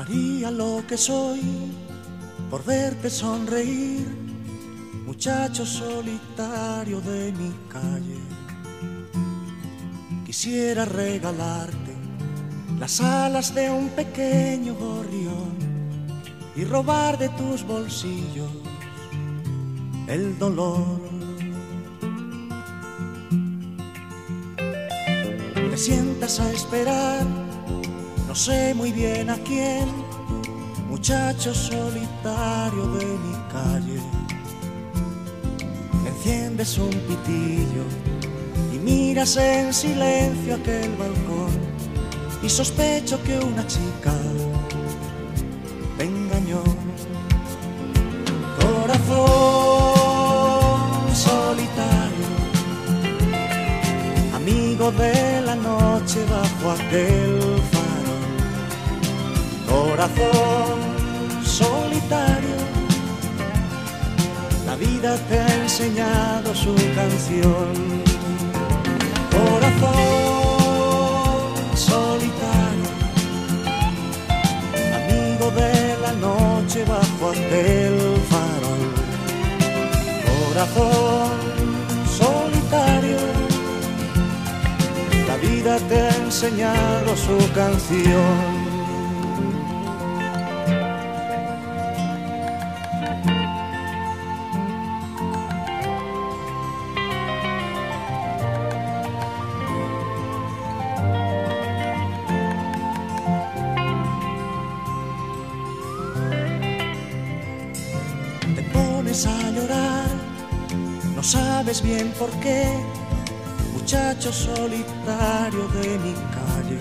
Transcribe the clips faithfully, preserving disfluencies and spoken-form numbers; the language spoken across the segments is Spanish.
Daría lo que soy por verte sonreír, muchacho solitario de mi calle. Quisiera regalarte las alas de un pequeño gorrión y robar de tus bolsillos el dolor. Te sientas a esperar, no sé muy bien a quién, muchacho solitario de mi calle. Enciendes un pitillo y miras en silencio aquel balcón y sospecho que una chica te engañó. Corazón solitario, amigo de la noche bajo aquel farol. Corazón solitario, la vida te ha enseñado su canción. Corazón solitario, amigo de la noche bajo aquel farol. Corazón solitario, la vida te ha enseñado su canción. A llorar, no sabes bien por qué, muchacho solitario de mi calle.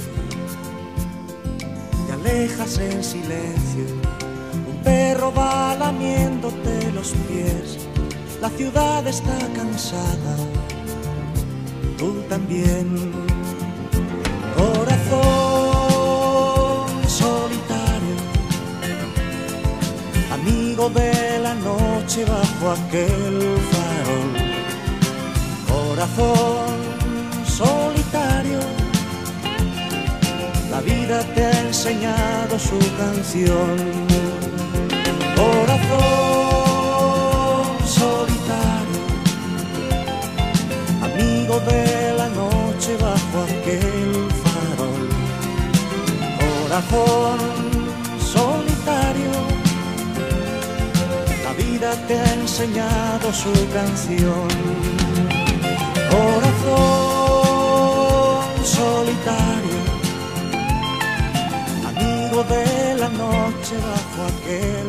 Te alejas en silencio, un perro va lamiéndote los pies. La ciudad está cansada, tú también. Corazón solitario, amigo de la noche bajo aquel farol. Corazón solitario, la vida te ha enseñado su canción. Corazón solitario, amigo de la noche bajo aquel farol. Corazón solitario, la vida te ha enseñado su canción. Corazón solitario, amigo de la noche bajo aquel